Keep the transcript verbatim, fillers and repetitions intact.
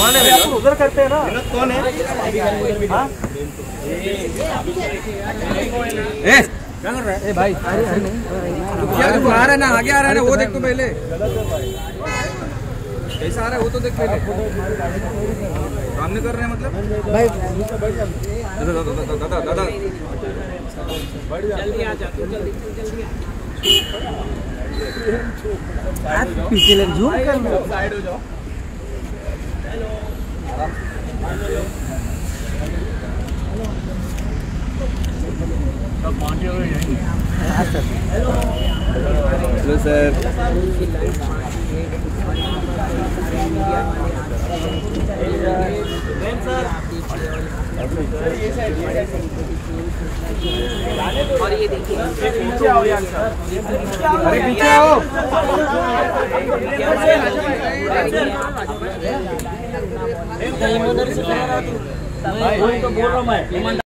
कौन है? उधर करते हैं ना। कौन है? हाँ? ए क्या कर रहा है? ए भाई अरे अरे नहीं तू आ रहा है ना, आगे आ रहा है ना, वो देख तो पहले कैसा आ रहा है वो तो देख पहले। सामने कर रहे हैं मतलब भाई। दादा दादा दादा दादा जल्दी आ जा, जल्दी जल्दी आ। पीछे ले जूम कर लो, साइड हो जाओ। Hello sir. और ये देखिए पीछे आओ यार, अरे पीछे आओ। इधर से तो बोल रहा हूँ मैं।